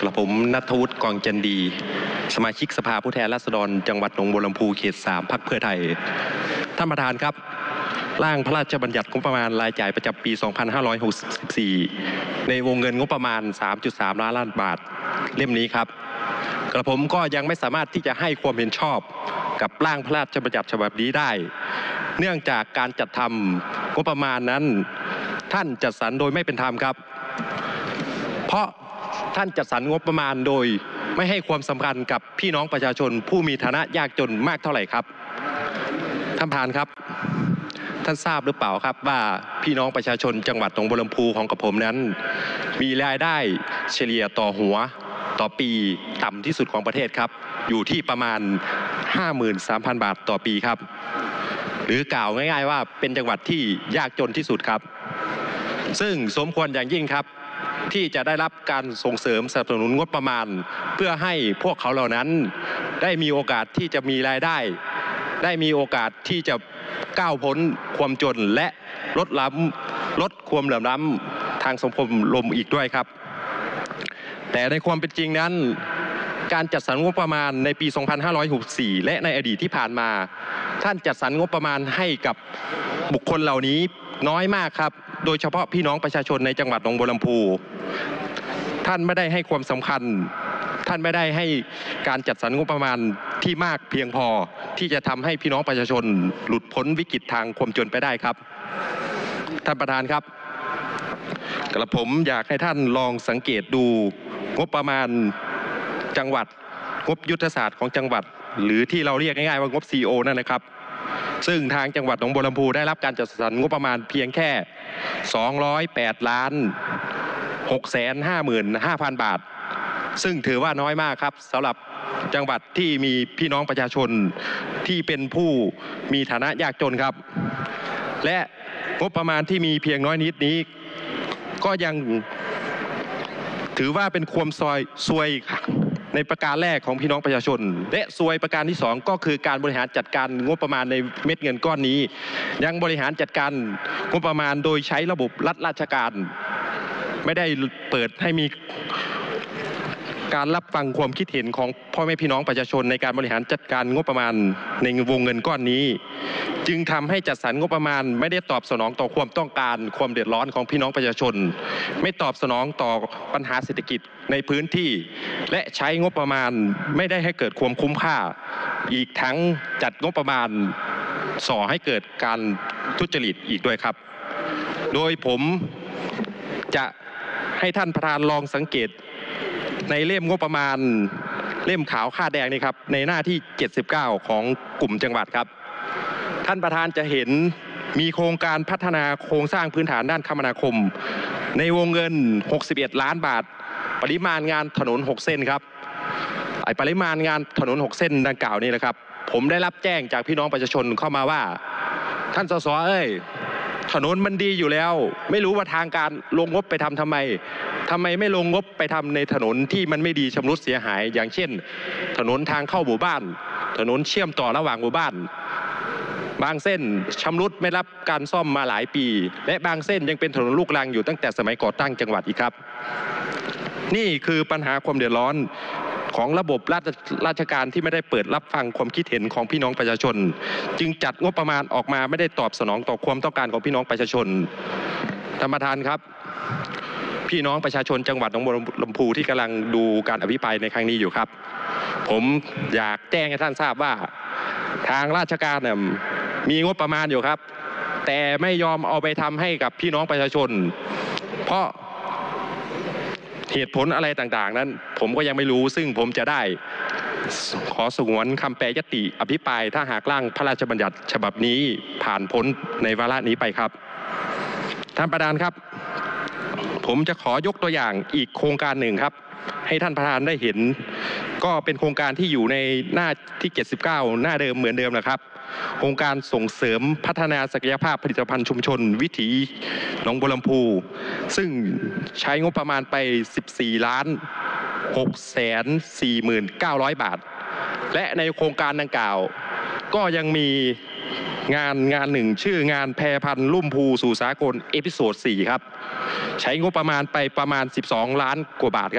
กระผมณัฐวุฒิ กองจันดีสมาชิกสภาผู้แทนราษฎรจังหวัดหนองบัวลำพูเขต 3 พรรคเพื่อไทยท่านประธานครับร่างพระราชบัญญัติงบประมาณรายจ่ายประจำปี 2564 ในวงเงินงบประมาณ 3.3 ล้านบาทเล่มนี้ครับกระผมก็ยังไม่สามารถที่จะให้ความเห็นชอบกับร่างพระราชบัญญัติฉบับนี้ได้เนื่องจากการจัดทำงบประมาณนั้นท่านจัดสรรโดยไม่เป็นธรรมครับเพราะท่านจัดสรรงบประมาณโดยไม่ให้ความสำคัญกับพี่น้องประชาชนผู้มีฐานะยากจนมากเท่าไหร่ครับท่านประธานครับท่านทราบหรือเปล่าครับว่าพี่น้องประชาชนจังหวัดหนองบัวลำพูของกระผมนั้นมีรายได้เฉลี่ยต่อหัวต่อปีต่ำที่สุดของประเทศครับอยู่ที่ประมาณ 53,000 บาทต่อปีครับหรือกล่าวง่ายๆว่าเป็นจังหวัดที่ยากจนที่สุดครับซึ่งสมควรอย่างยิ่งครับที่จะได้รับการส่งเสริมสนับสนุนงบประมาณเพื่อให้พวกเขาเหล่านั้นได้มีโอกาสที่จะมีรายได้ได้มีโอกาสที่จะก้าวพ้นความจนและลดความเหลื่อมล้ำทางสังคมลมอีกด้วยครับแต่ในความเป็นจริงนั้นการจัดสรรงบประมาณในปี 2564 และในอดีตที่ผ่านมาท่านจัดสรรงบประมาณให้กับบุคคลเหล่านี้น้อยมากครับโดยเฉพาะพี่น้องประชาชนในจังหวัดหนองบัวลำพูท่านไม่ได้ให้ความสำคัญท่านไม่ได้ให้การจัดสรรงบประมาณที่มากเพียงพอที่จะทำให้พี่น้องประชาชนหลุดพ้นวิกฤตทางความจนไปได้ครับท่านประธานครับกระผมอยากให้ท่านลองสังเกตดูงบประมาณจังหวัดงบยุทธศาสตร์ของจังหวัดหรือที่เราเรียกง่ายๆว่างบ CO นั่นนะครับซึ่งทางจังหวัดหนองบัวลำพูได้รับการจัดสรรงบประมาณเพียงแค่208,655,000 บาทซึ่งถือว่าน้อยมากครับสำหรับจังหวัดที่มีพี่น้องประชาชนที่เป็นผู้มีฐานะยากจนครับและงบประมาณที่มีเพียงน้อยนิดนี้ก็ยังถือว่าเป็นความซวยในประการแรกของพี่น้องประชาชนและซวยประการที่2ก็คือการบริหารจัดการงบประมาณในเม็ดเงินก้อนนี้ยังบริหารจัดการงบประมาณโดยใช้ระบบรัฐราชการไม่ได้เปิดให้มีการรับฟังความคิดเห็นของพ่อแม่พี่น้องประชาชนในการบริหารจัดการงบประมาณในวงเงินก้อนนี้จึงทำให้จัดสรรงบประมาณไม่ได้ตอบสนองต่อความต้องการความเดือดร้อนของพี่น้องประชาชนไม่ตอบสนองต่อปัญหาเศรษฐกิจในพื้นที่และใช้งบประมาณไม่ได้ให้เกิดความคุ้มค่าอีกทั้งจัดงบประมาณส่อให้เกิดการทุจริตอีกด้วยครับโดยผมจะให้ท่านประธานลองสังเกตในเล่มงบประมาณเล่มขาวค่าแดงนี่ครับในหน้าที่79ของกลุ่มจังหวัดครับท่านประธานจะเห็นมีโครงการพัฒนาโครงสร้างพื้นฐานด้านคมนาคมในวงเงิน61ล้านบาทปริมาณงานถนน6เส้นครับปริมาณงานถนน6เส้นดังกล่าวนี่นะครับผมได้รับแจ้งจากพี่น้องประชาชนเข้ามาว่าท่านสสถนนมันดีอยู่แล้วไม่รู้ว่าทางการลงงบไปทำไมไม่ลงงบไปทำในถนนที่มันไม่ดีชำรุดเสียหายอย่างเช่นถนนทางเข้าหมู่บ้านถนนเชื่อมต่อระหว่างหมู่บ้านบางเส้นชำรุดไม่รับการซ่อมมาหลายปีและบางเส้นยังเป็นถนนลูกรังอยู่ตั้งแต่สมัยก่อตั้งจังหวัดอีกครับนี่คือปัญหาความเดือดร้อนของระบบราชการที่ไม่ได้เปิดรับฟังความคิดเห็นของพี่น้องประชาชนจึงจัดงบประมาณออกมาไม่ได้ตอบสนองต่อความต้องการของพี่น้องประชาชนท่านประธานครับพี่น้องประชาชนจังหวัดหนองบัวลำพูที่กำลังดูการอภิปรายในครั้งนี้อยู่ครับผมอยากแจ้งให้ท่านทราบว่าทางราชการเนี่ยมีงบประมาณอยู่ครับแต่ไม่ยอมเอาไปทำให้กับพี่น้องประชาชนเพราะเหตุผลอะไรต่างๆนั้นผมก็ยังไม่รู้ซึ่งผมจะได้ขอสงวนคำแปรยติอภิปรายถ้าหากร่างพระราชบัญญัติฉบับนี้ผ่านพ้นในวาระนี้ไปครับท่านประธานครับผมจะขอยกตัวอย่างอีกโครงการหนึ่งครับให้ท่านประธานได้เห็นก็เป็นโครงการที่อยู่ในหน้าที่79หน้าเดิมเหมือนเดิมนะครับโครงการส่งเสริมพัฒนาศักยภาพผลิตภัณฑ์ชุมชนวิถีหนองบัวลำพูซึ่งใช้งบประมาณไป14,649,000 บาทและในโครงการดังกล่าวก็ยังมีงานหนึ่งชื่องานแพรพันธุ์ลุ่มพูสู่สากลเอพิโซด4ครับใช้งบประมาณไปประมาณ12 ล้านกว่าบาทครับ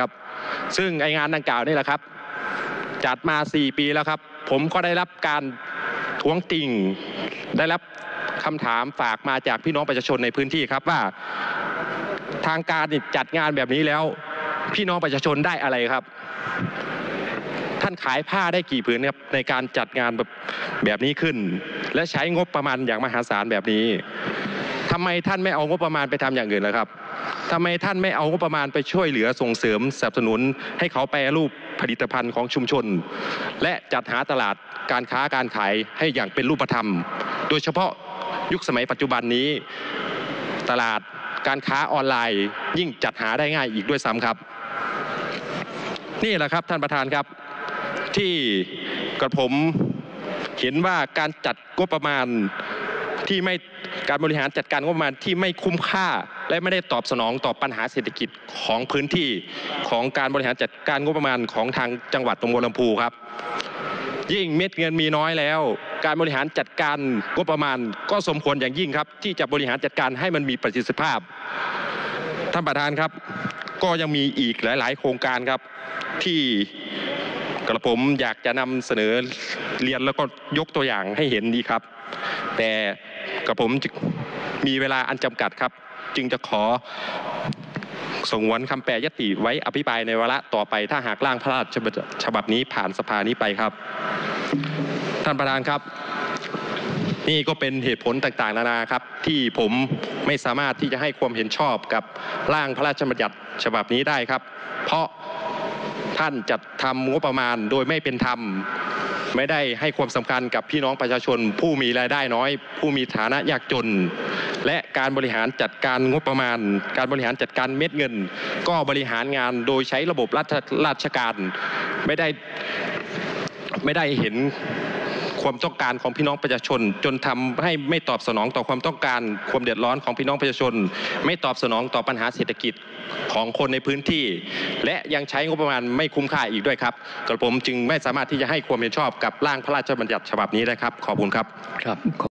ซึ่งงานดังกล่าวนี่แหละครับจัดมา4 ปีแล้วครับผมก็ได้รับการท้วงติ่งได้รับคำถามฝากมาจากพี่น้องประชาชนในพื้นที่ครับว่าทางการจัดงานแบบนี้แล้วพี่น้องประชาชนได้อะไรครับท่านขายผ้าได้กี่ผืนครับในการจัดงานแบบนี้ขึ้นและใช้งบประมาณอย่างมหาศาลแบบนี้ทำไมท่านไม่เอางบประมาณไปทำอย่างอื่นล่ะครับทำไมท่านไม่เอางบประมาณไปช่วยเหลือส่งเสริมสนับสนุนให้เขาแปรรูปผลิตภัณฑ์ของชุมชนและจัดหาตลาดการค้าการขายให้อย่างเป็นรูปธรรมโดยเฉพาะยุคสมัยปัจจุบันนี้ตลาดการค้าออนไลน์ยิ่งจัดหาได้ง่ายอีกด้วยซ้ำครับนี่แหละครับท่านประธานครับที่กระผมเห็นว่าการจัดงบประมาณที่ไม่การบริหารจัดการงบประมาณที่ไม่คุ้มค่าและไม่ได้ตอบสนองต่อปัญหาเศรษฐกิจของพื้นที่ของการบริหารจัดการงบประมาณของทางจังหวัดหนองบัวลำพูครับยิ่งเม็ดเงินมีน้อยแล้วการบริหารจัดการงบประมาณก็สมควรอย่างยิ่งครับที่จะบริหารจัดการให้มันมีประสิทธิภาพท่านประธานครับก็ยังมีอีกหลายๆโครงการครับที่กระผมอยากจะนำเสนอเรียนแล้วก็ยกตัวอย่างให้เห็นดีครับแต่กระผมมีเวลาอันจำกัดครับจึงจะขอสงวนคำแปรยติไว้อภิปรายในวาระต่อไปถ้าหากร่างพระราชบัญญัติฉบับนี้ผ่านสภานี้ไปครับท่านประธานครับนี่ก็เป็นเหตุผลต่างๆนานาครับที่ผมไม่สามารถที่จะให้ความเห็นชอบกับร่างพระราชบัญญัติฉบับนี้ได้ครับเพราะท่านจัดทำงบประมาณโดยไม่เป็นธรรมไม่ได้ให้ความสำคัญกับพี่น้องประชาชนผู้มีรายได้น้อยผู้มีฐานะยากจนและการบริหารจัดการงบประมาณการบริหารจัดการเม็ดเงินก็บริหารงานโดยใช้ระบบราชการไม่ได้เห็นความต้องการของพี่น้องประชาชนจนทำให้ไม่ตอบสนองต่อความต้องการความเดือดร้อนของพี่น้องประชาชนไม่ตอบสนองต่อปัญหาเศรษฐกิจของคนในพื้นที่และยังใช้งบประมาณไม่คุ้มค่าอีกด้วยครับกระผมจึงไม่สามารถที่จะให้ความเห็นชอบกับร่างพระราชบัญญัติฉบับนี้ได้ครับขอบคุณครับ